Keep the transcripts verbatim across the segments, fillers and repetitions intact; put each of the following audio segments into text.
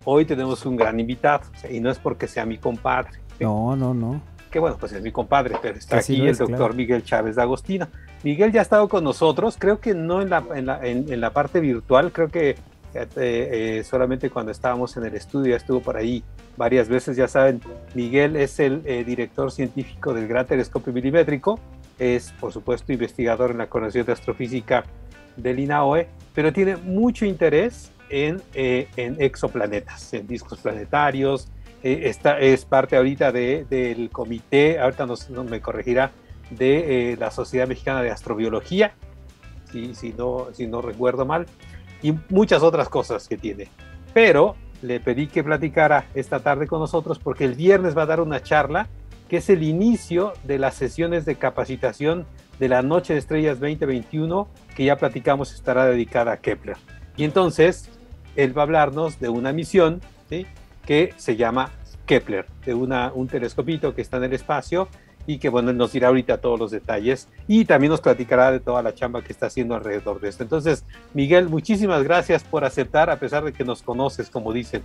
hoy tenemos un gran invitado, y no es porque sea mi compadre. ¿Sí? No, no, no. Que bueno, pues es mi compadre, pero está Que sí aquí lo el es, doctor claro. Miguel Chávez de Agostino. Miguel ya ha estado con nosotros, creo que no en la, en la, en, en la parte virtual, creo que eh, eh, solamente cuando estábamos en el estudio ya estuvo por ahí varias veces. Ya saben, Miguel es el eh, director científico del Gran Telescopio Milimétrico, es por supuesto investigador en la Coordinación de Astrofísica del INAOE, pero tiene mucho interés en, eh, en exoplanetas, en discos planetarios. Eh, esta es parte ahorita de, del comité, ahorita nos, no me corregirá, de eh, la Sociedad Mexicana de Astrobiología, si, si, no, si no recuerdo mal, y muchas otras cosas que tiene. Pero le pedí que platicara esta tarde con nosotros porque el viernes va a dar una charla que es el inicio de las sesiones de capacitación de la Noche de Estrellas veinte veintiuno, que ya platicamos estará dedicada a Kepler. Y entonces él va a hablarnos de una misión, ¿sí?, que se llama Kepler, de una, un telescopito que está en el espacio y que, bueno, él nos dirá ahorita todos los detalles y también nos platicará de toda la chamba que está haciendo alrededor de esto. Entonces, Miguel, muchísimas gracias por aceptar, a pesar de que nos conoces, como dicen.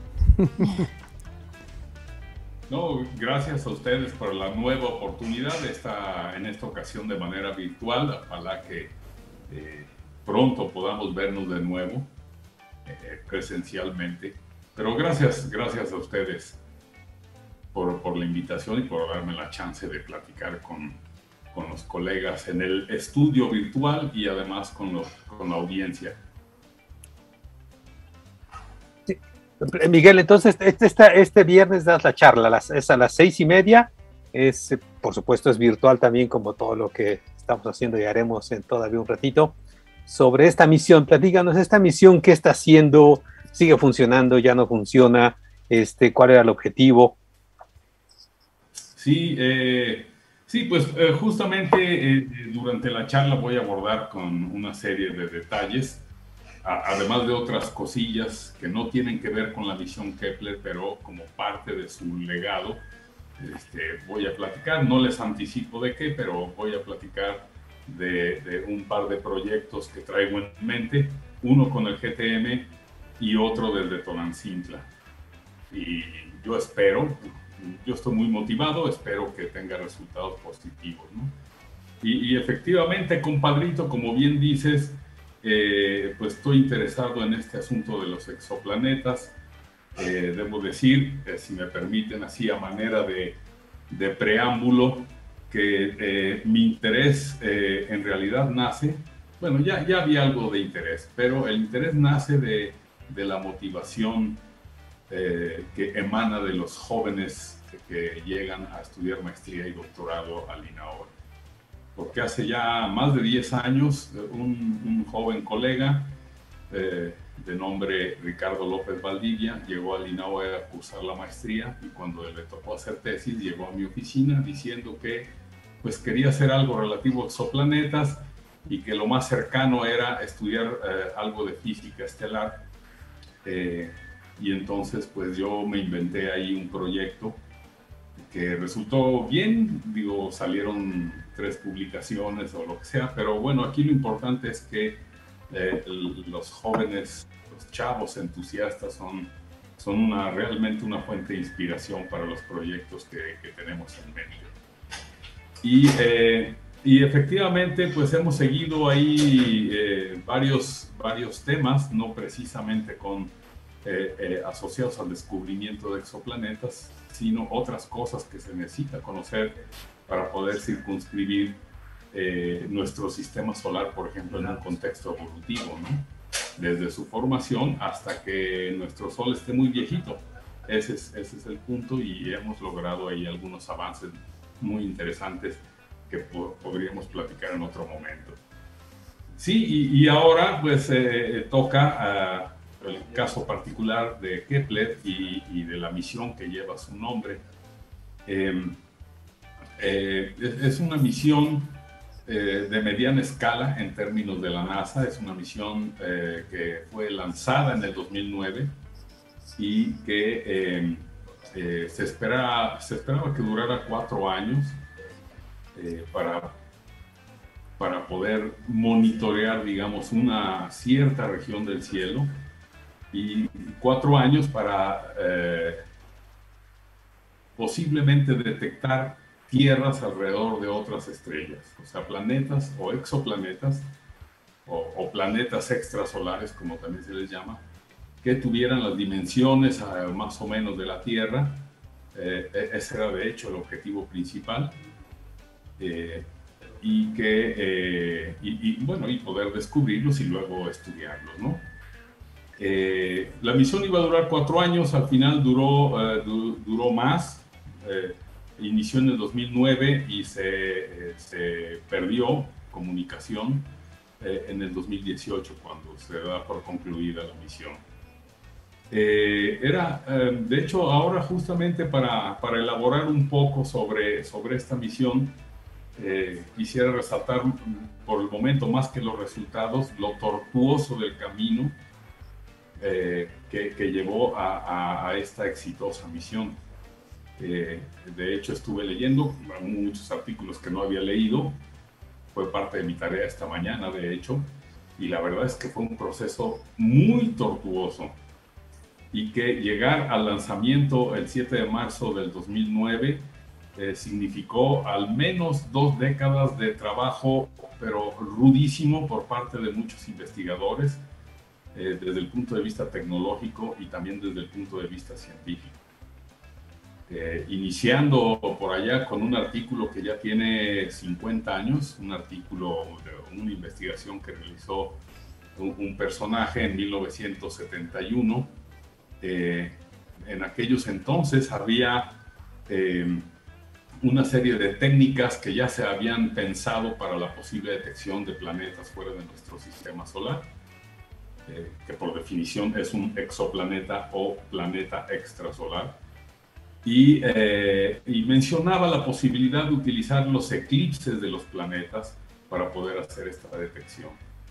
No, gracias a ustedes por la nueva oportunidad de estar en esta ocasión de manera virtual. Ojalá que eh, pronto podamos vernos de nuevo eh, presencialmente. Pero gracias, gracias a ustedes por, por la invitación y por darme la chance de platicar con, con los colegas en el estudio virtual y además con, los, con la audiencia. Sí. Miguel, entonces este, este, este viernes das la charla, las, es a las seis y media, es, por supuesto es virtual también como todo lo que estamos haciendo y haremos en todavía un ratito, sobre esta misión. Platícanos, esta misión, ¿qué está haciendo? ¿Sigue funcionando? ¿Ya no funciona? Este, ¿cuál era el objetivo? Sí, eh, sí, pues eh, justamente eh, durante la charla voy a abordar con una serie de detalles, a, además de otras cosillas que no tienen que ver con la misión Kepler, pero como parte de su legado, este, voy a platicar. No les anticipo de qué, pero voy a platicar de, de un par de proyectos que traigo en mente, uno con el G T M y otro desde Tonancintla. Y yo espero, yo estoy muy motivado, espero que tenga resultados positivos, ¿no? Y, y efectivamente, compadrito, como bien dices, eh, pues estoy interesado en este asunto de los exoplanetas. Eh, debo decir, eh, si me permiten así a manera de, de preámbulo, que eh, mi interés eh, en realidad nace, bueno, ya, ya había algo de interés, pero el interés nace de, de la motivación eh, que emana de los jóvenes que llegan a estudiar maestría y doctorado al INAOE. Porque hace ya más de diez años, un, un joven colega eh, de nombre Ricardo López Valdivia llegó al INAOE a cursar la maestría y cuando le tocó hacer tesis llegó a mi oficina diciendo que pues quería hacer algo relativo a exoplanetas y que lo más cercano era estudiar eh, algo de física estelar. Eh, y entonces pues yo me inventé ahí un proyecto que resultó bien, digo, salieron tres publicaciones o lo que sea, pero bueno, aquí lo importante es que eh, los jóvenes, los chavos entusiastas son, son una, realmente una fuente de inspiración para los proyectos que, que tenemos en México. Y, eh, y efectivamente, pues hemos seguido ahí eh, varios, varios temas, no precisamente con, eh, eh, asociados al descubrimiento de exoplanetas, sino otras cosas que se necesita conocer para poder circunscribir eh, nuestro sistema solar, por ejemplo, en un contexto evolutivo, ¿no? Desde su formación hasta que nuestro Sol esté muy viejito. Ese es, ese es el punto y hemos logrado ahí algunos avances muy interesantes que po podríamos platicar en otro momento. Sí, y, y ahora pues eh, toca uh, el caso particular de Kepler y, y de la misión que lleva su nombre. Eh, eh, es una misión eh, de mediana escala en términos de la NASA, es una misión eh, que fue lanzada en el dos mil nueve y que eh, eh, se, espera, se esperaba que durara cuatro años eh, para, para poder monitorear, digamos, una cierta región del cielo y cuatro años para eh, posiblemente detectar tierras alrededor de otras estrellas, o sea, planetas o exoplanetas, o, o planetas extrasolares, como también se les llama, que tuvieran las dimensiones eh, más o menos de la Tierra. Eh, ese era de hecho el objetivo principal. Eh, y que eh, y, y, bueno, y poder descubrirlos y luego estudiarlos, ¿no? Eh, la misión iba a durar cuatro años, al final duró, eh, du duró más, eh, inició en el dos mil nueve y se, eh, se perdió comunicación eh, en el dos mil dieciocho, cuando se da por concluida la misión. Eh, era, eh, de hecho, ahora justamente para, para elaborar un poco sobre, sobre esta misión, Eh, quisiera resaltar por el momento, más que los resultados, lo tortuoso del camino eh, que, que llevó a, a, a esta exitosa misión. Eh, de hecho, estuve leyendo muchos artículos que no había leído, fue parte de mi tarea esta mañana, de hecho, y la verdad es que fue un proceso muy tortuoso, y que llegar al lanzamiento el siete de marzo del dos mil nueve Eh, significó al menos dos décadas de trabajo, pero rudísimo, por parte de muchos investigadores, eh, desde el punto de vista tecnológico y también desde el punto de vista científico. Eh, iniciando por allá con un artículo que ya tiene cincuenta años, un artículo, de una investigación que realizó un, un personaje en mil novecientos setenta y uno. Eh, en aquellos entonces había Eh, una serie de técnicas que ya se habían pensado para la posible detección de planetas fuera de nuestro sistema solar, eh, que por definición es un exoplaneta o planeta extrasolar, y, eh, y mencionaba la posibilidad de utilizar los eclipses de los planetas para poder hacer esta detección.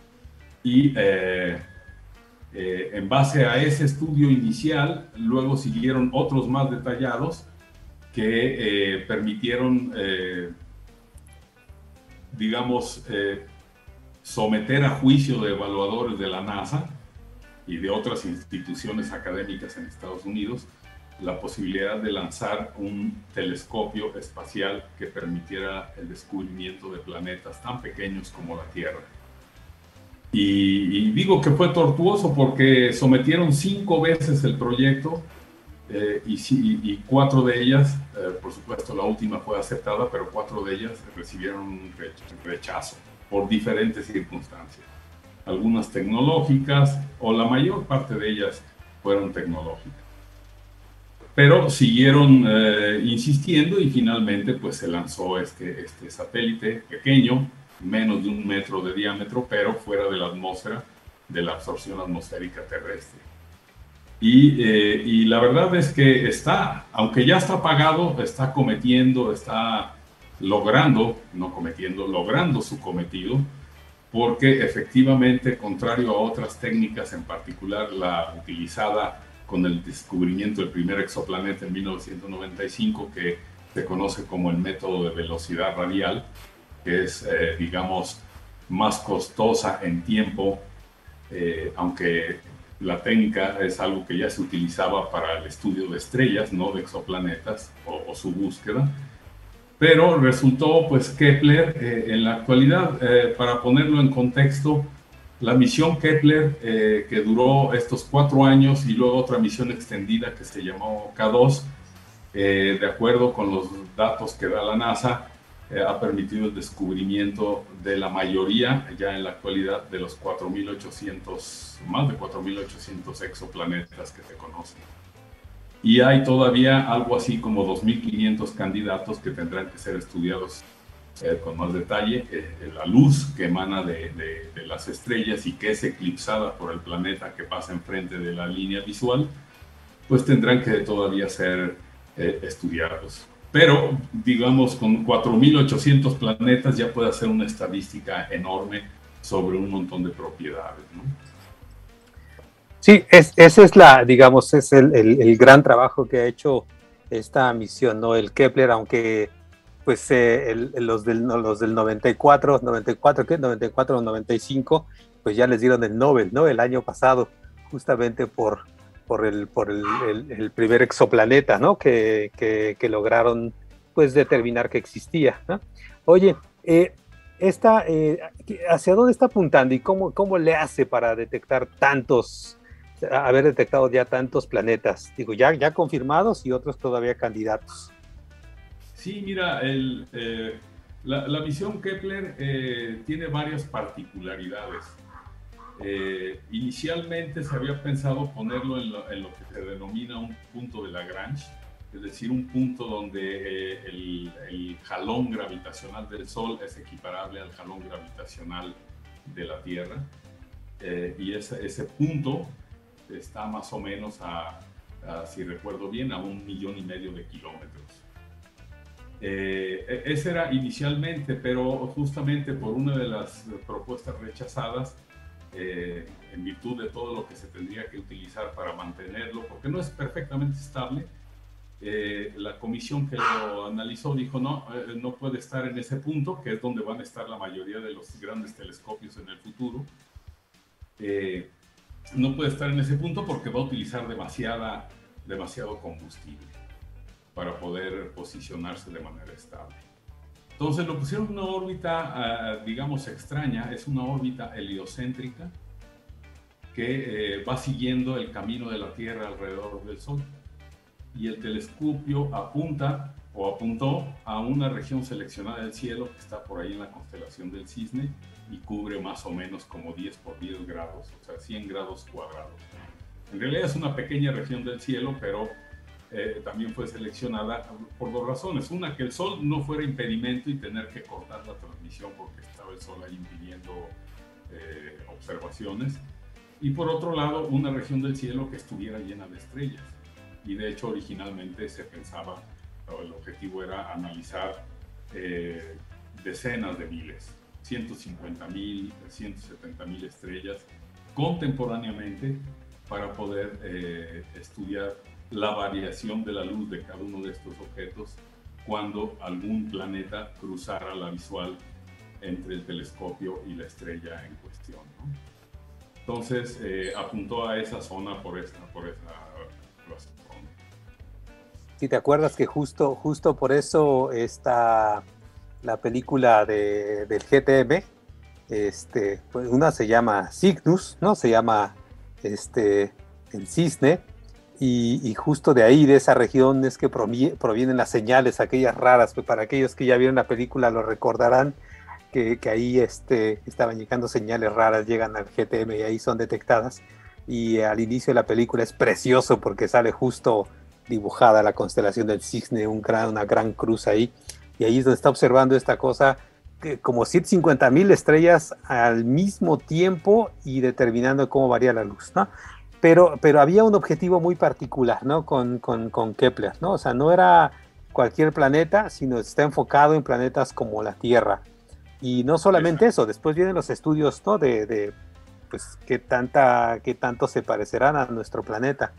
Y eh, eh, en base a ese estudio inicial, luego siguieron otros más detallados, que eh, permitieron, eh, digamos, eh, someter a juicio de evaluadores de la NASA y de otras instituciones académicas en Estados Unidos la posibilidad de lanzar un telescopio espacial que permitiera el descubrimiento de planetas tan pequeños como la Tierra. Y, y digo que fue tortuoso porque sometieron cinco veces el proyecto, Eh, y, y, y cuatro de ellas, eh, por supuesto la última fue aceptada, pero cuatro de ellas recibieron un rechazo por diferentes circunstancias. Algunas tecnológicas, o la mayor parte de ellas fueron tecnológicas. Pero siguieron eh, insistiendo y finalmente pues se lanzó este, este satélite pequeño, menos de un metro de diámetro, pero fuera de la atmósfera, de la absorción atmosférica terrestre. Y, eh, y la verdad es que está, aunque ya está apagado, está cometiendo, está logrando, no cometiendo, logrando su cometido, porque efectivamente, contrario a otras técnicas, en particular la utilizada con el descubrimiento del primer exoplaneta en mil novecientos noventa y cinco, que se conoce como el método de velocidad radial, que es, eh, digamos, más costosa en tiempo, eh, aunque la técnica es algo que ya se utilizaba para el estudio de estrellas, no de exoplanetas, o, o su búsqueda. Pero resultó, pues, Kepler, eh, en la actualidad, eh, para ponerlo en contexto, la misión Kepler, eh, que duró estos cuatro años, y luego otra misión extendida que se llamó K dos, eh, de acuerdo con los datos que da la NASA, Eh, ha permitido el descubrimiento de la mayoría, ya en la actualidad, de los cuatro mil ochocientos, más de cuatro mil ochocientos exoplanetas que se conocen. Y hay todavía algo así como dos mil quinientos candidatos que tendrán que ser estudiados eh, con más detalle. Eh, la luz que emana de, de, de las estrellas y que es eclipsada por el planeta que pasa enfrente de la línea visual, pues tendrán que todavía ser eh, estudiados. Pero, digamos, con cuatro mil ochocientos planetas ya puede hacer una estadística enorme sobre un montón de propiedades, ¿no? Sí, es, ese es la, digamos, es el, el, el gran trabajo que ha hecho esta misión, ¿no? El Kepler, aunque pues eh, el, los, del, los del noventa y cuatro, noventa y cuatro, ¿qué? noventa y cuatro o noventa y cinco, pues ya les dieron el Nobel, ¿no? El año pasado. justamente por, por, el, por el, el, el primer exoplaneta, ¿no? que, que, que lograron pues determinar que existía, ¿no? Oye, eh, esta, eh, ¿hacia dónde está apuntando y cómo, cómo le hace para detectar tantos, haber detectado ya tantos planetas? Digo, ya, ya confirmados y otros todavía candidatos. Sí, mira, el, eh, la, la misión Kepler eh, tiene varias particularidades. Eh, inicialmente se había pensado ponerlo en lo, en lo que se denomina un punto de Lagrange, es decir, un punto donde eh, el, el jalón gravitacional del Sol es equiparable al jalón gravitacional de la Tierra. Eh, y ese, ese punto está más o menos a, a, si recuerdo bien, a un millón y medio de kilómetros. Eh, ese era inicialmente, pero justamente por una de las propuestas rechazadas, eh, en virtud de todo lo que se tendría que utilizar para mantenerlo, porque no es perfectamente estable, eh, la comisión que lo analizó dijo no, eh, no puede estar en ese punto, que es donde van a estar la mayoría de los grandes telescopios en el futuro. Eh, no puede estar en ese punto porque va a utilizar demasiada, demasiado combustible para poder posicionarse de manera estable. Entonces lo pusieron en una órbita, uh, digamos, extraña, es una órbita heliocéntrica que eh, va siguiendo el camino de la Tierra alrededor del Sol. Y el telescopio apunta o apuntó a una región seleccionada del cielo que está por ahí en la constelación del Cisne y cubre más o menos como diez por diez grados, o sea, cien grados cuadrados. En realidad es una pequeña región del cielo, pero eh, también fue seleccionada por dos razones. Una, que el Sol no fuera impedimento y tener que cortar la transmisión porque estaba el Sol ahí impidiendo eh, observaciones. Y por otro lado, una región del cielo que estuviera llena de estrellas. Y de hecho originalmente se pensaba, o el objetivo era analizar eh, decenas de miles, ciento cincuenta mil, ciento setenta mil estrellas contemporáneamente para poder eh, estudiar la variación de la luz de cada uno de estos objetos cuando algún planeta cruzara la visual entre el telescopio y la estrella en cuestión, ¿no? Entonces eh, apuntó a esa zona por esa, por esa razón. Si te acuerdas que justo, justo por eso está la película de, del G T M, este, pues una se llama Cygnus, ¿no? Se llama este, el cisne, y, y justo de ahí, de esa región, es que provienen las señales, aquellas raras, pues para aquellos que ya vieron la película lo recordarán, que, que ahí este, estaban llegando señales raras, llegan al G T M y ahí son detectadas, y al inicio de la película es precioso porque sale justo dibujada la constelación del Cisne, un gran, una gran cruz ahí, y ahí es donde está observando esta cosa, que como ciento cincuenta mil estrellas al mismo tiempo y determinando cómo varía la luz, ¿no? Pero, pero había un objetivo muy particular, ¿no? Con, con, con Kepler, ¿no? O sea, no era cualquier planeta, sino está enfocado en planetas como la Tierra. Y no solamente eso, después vienen los estudios, ¿no? De, de pues, qué, tanta, qué tanto se parecerán a nuestro planeta.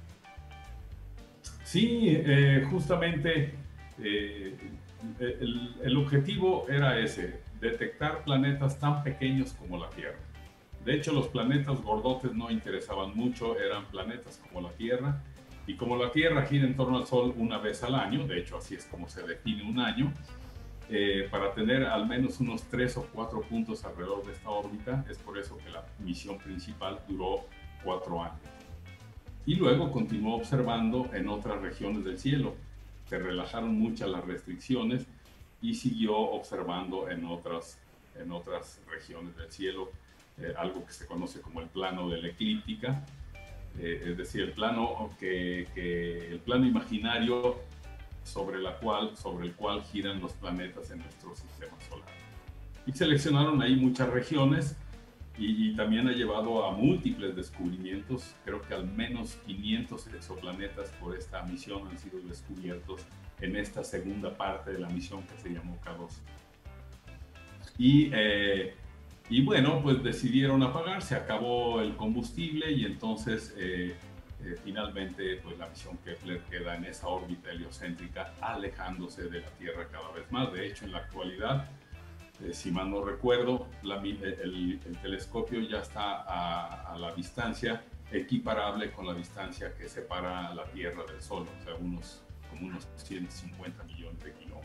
Sí, eh, justamente eh, el, el objetivo era ese, detectar planetas tan pequeños como la Tierra. De hecho, los planetas gordotes no interesaban mucho, eran planetas como la Tierra, y como la Tierra gira en torno al Sol una vez al año, de hecho así es como se define un año, eh, para tener al menos unos tres o cuatro puntos alrededor de esta órbita, es por eso que la misión principal duró cuatro años. Y luego continuó observando en otras regiones del cielo. Se relajaron muchas las restricciones y siguió observando en otras, en otras regiones del cielo, eh, algo que se conoce como el plano de la eclíptica, eh, es decir, el plano, que, que, el plano imaginario sobre, la cual, sobre el cual giran los planetas en nuestro sistema solar. Y seleccionaron ahí muchas regiones. Y, y también ha llevado a múltiples descubrimientos. Creo que al menos quinientos exoplanetas por esta misión han sido descubiertos en esta segunda parte de la misión que se llamó K dos. Y, eh, y bueno, pues decidieron apagar, se acabó el combustible y entonces eh, eh, finalmente pues la misión Kepler queda en esa órbita heliocéntrica, alejándose de la Tierra cada vez más. De hecho, en la actualidad, Eh, si mal no recuerdo, la, el, el telescopio ya está a, a la distancia equiparable con la distancia que separa la Tierra del Sol, o sea, unos, como unos ciento cincuenta millones de kilómetros.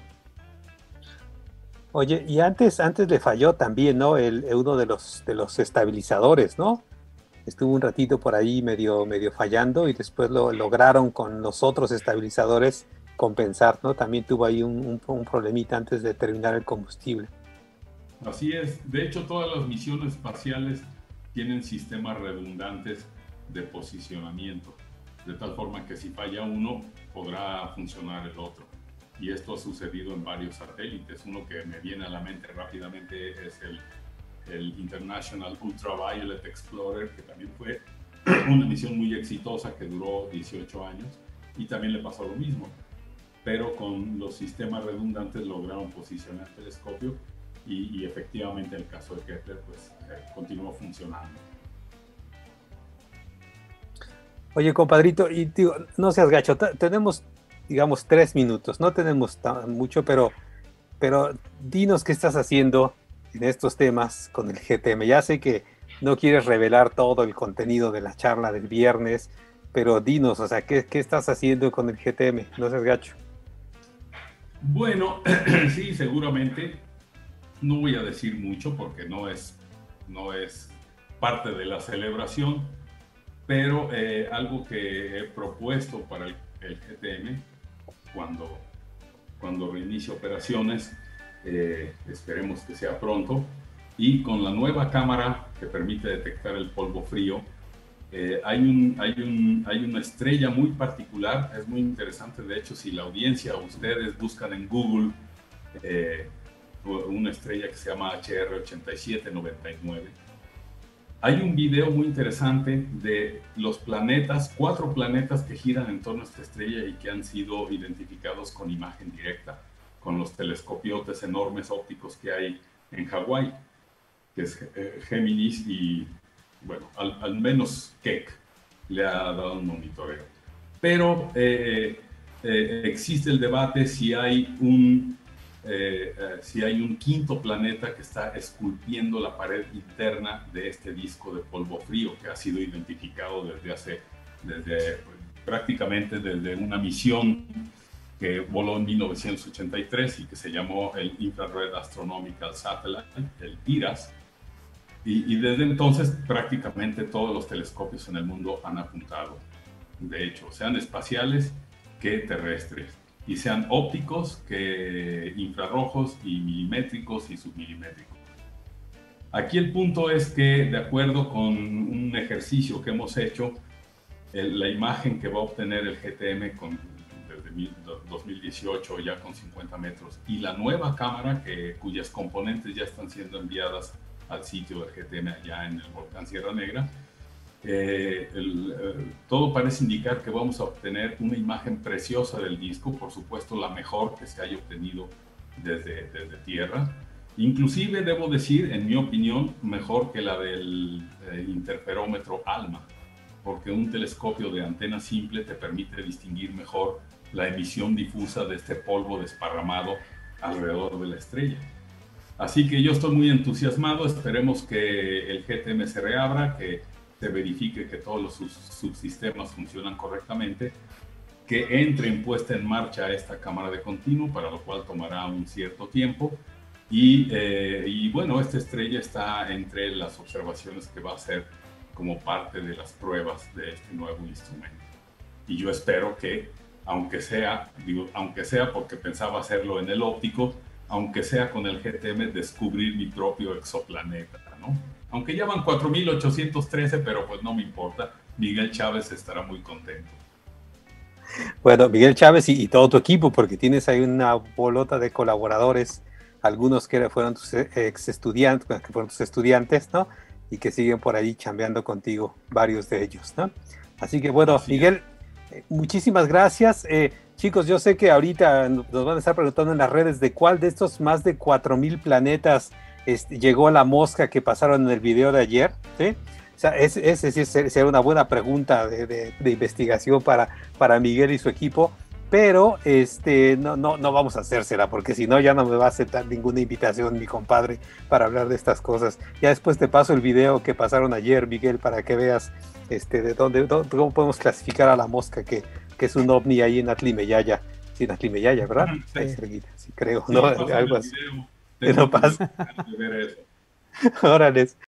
Oye, y antes, antes le falló también, ¿no? El, uno de los, de los estabilizadores, ¿no? Estuvo un ratito por ahí medio, medio fallando y después lo lograron con los otros estabilizadores compensar, ¿no? También tuvo ahí un, un, un problemita antes de terminar el combustible. Así es. De hecho, todas las misiones espaciales tienen sistemas redundantes de posicionamiento, de tal forma que si falla uno, podrá funcionar el otro. Y esto ha sucedido en varios satélites. Uno que me viene a la mente rápidamente es el, el International Ultraviolet Explorer, que también fue una misión muy exitosa que duró dieciocho años, y también le pasó lo mismo. Pero con los sistemas redundantes lograron posicionar el telescopio y, y efectivamente en el caso de Kepler pues eh, continuó funcionando. Oye, compadrito, y digo, no seas gacho, tenemos, digamos, tres minutos, no tenemos mucho, pero, pero dinos qué estás haciendo en estos temas con el G T M. Ya sé que no quieres revelar todo el contenido de la charla del viernes, pero dinos, o sea, ¿qué, qué estás haciendo con el G T M? No seas gacho. Bueno, sí, seguramente. No voy a decir mucho porque no es, no es parte de la celebración, pero eh, algo que he propuesto para el, el G T M cuando, cuando reinicie operaciones, eh, esperemos que sea pronto, y con la nueva cámara que permite detectar el polvo frío, eh, hay, un, hay, un, hay una estrella muy particular, es muy interesante. De hecho, si la audiencia, ustedes buscan en Google eh, una estrella que se llama H R ochenta y siete noventa y nueve, hay un video muy interesante de los planetas, cuatro planetas que giran en torno a esta estrella y que han sido identificados con imagen directa, con los telescopiotes enormes ópticos que hay en Hawái, que es Géminis y, bueno, al, al menos Keck le ha dado un monitoreo. Pero eh, eh, existe el debate si hay un Eh, eh, si hay un quinto planeta que está esculpiendo la pared interna de este disco de polvo frío que ha sido identificado desde hace, desde, prácticamente desde una misión que voló en mil novecientos ochenta y tres y que se llamó el Infrared Astronomical Satellite, el IRAS, y, y desde entonces prácticamente todos los telescopios en el mundo han apuntado, de hecho, sean espaciales que terrestres, y sean ópticos, que infrarrojos y milimétricos y submilimétricos. Aquí el punto es que, de acuerdo con un ejercicio que hemos hecho, el, la imagen que va a obtener el G T M con, desde mil, dos mil dieciocho ya con cincuenta metros y la nueva cámara que, cuyas componentes ya están siendo enviadas al sitio del G T M allá en el volcán Sierra Negra, Eh, el, eh, todo parece indicar que vamos a obtener una imagen preciosa del disco, por supuesto la mejor que se haya obtenido desde, desde Tierra, inclusive debo decir, en mi opinión, mejor que la del eh, interferómetro ALMA, porque un telescopio de antena simple te permite distinguir mejor la emisión difusa de este polvo desparramado alrededor de la estrella. Así que yo estoy muy entusiasmado, esperemos que el G T M se reabra, que se verifique que todos los subsistemas funcionan correctamente, que entre en puesta en marcha esta cámara de continuo, para lo cual tomará un cierto tiempo, y, eh, y bueno, esta estrella está entre las observaciones que va a hacer como parte de las pruebas de este nuevo instrumento. Y yo espero que, aunque sea, digo, aunque sea porque pensaba hacerlo en el óptico, aunque sea con el G T M, descubrir mi propio exoplaneta, ¿no? Aunque ya van cuatro mil ochocientos trece, pero pues no me importa. Miguel Chávez estará muy contento. Bueno, Miguel Chávez y, y todo tu equipo, porque tienes ahí una bolota de colaboradores, algunos que fueron tus ex estudiantes, que fueron tus estudiantes, ¿no? Y que siguen por ahí chambeando contigo, varios de ellos, ¿no? Así que bueno, Así Miguel, eh, muchísimas gracias. Eh, chicos, yo sé que ahorita nos van a estar preguntando en las redes de cuál de estos más de cuatro mil planetas Este, llegó la mosca que pasaron en el video de ayer, ¿sí? O sea, ese es, es, es, sería una buena pregunta de, de, de investigación para, para Miguel y su equipo, pero este, no, no, no vamos a hacérsela, porque si no ya no me va a aceptar ninguna invitación mi compadre para hablar de estas cosas. Ya después te paso el video que pasaron ayer, Miguel, para que veas este, de dónde, dónde cómo podemos clasificar a la mosca que, que es un ovni ahí en Atlimeyaya. Sí, en Atlimeyaya, ¿verdad? Sí. Ahí cerquita, sí, creo, Sí, ¿no? pásame Algo el así. video. Te lo Tengo paso. curiosidad de ver eso. Órales.